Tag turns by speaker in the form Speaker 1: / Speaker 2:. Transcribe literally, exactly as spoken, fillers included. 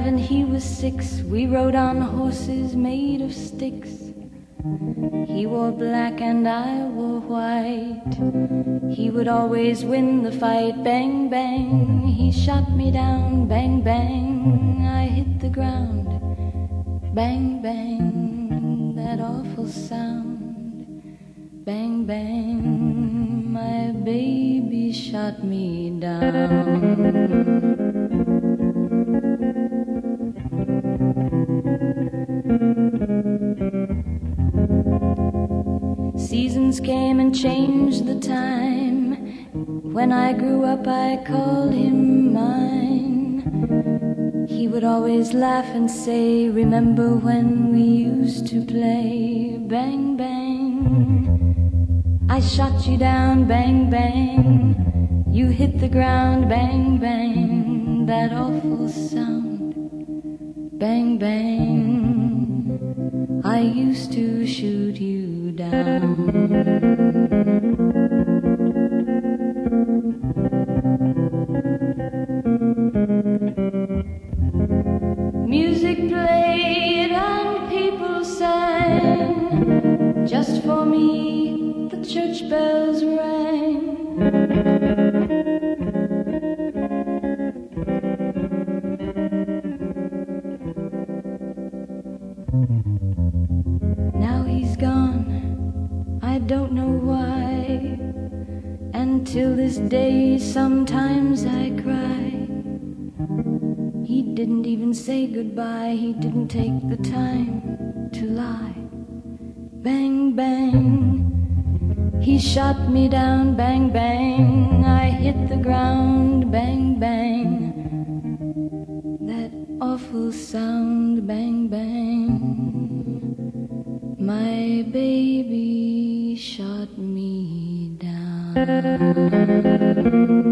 Speaker 1: and he was six. We rode on horses made of sticks. He wore black and I wore white. He would always win the fight. Bang, bang, he shot me down. Bang, bang, I hit the ground. Bang, bang, that awful sound. Bang, bang, my baby shot me down. Seasons came and changed the time. When I grew up I called him mine. He would always laugh and say, remember when we used to play? Bang, bang, I shot you down. Bang, bang, you hit the ground. Bang, bang, that awful sound. Bang, bang, I used to shoot you down. Music played and people sang. Just for me the church bells rang. Now he's gone, I don't know why. And till this day sometimes I cry. He didn't even say goodbye. He didn't take the time to lie. Bang, bang, he shot me down. Bang, bang, I hit the ground. Bang, bang, that awful sound. Bang, bang, my baby shot me down.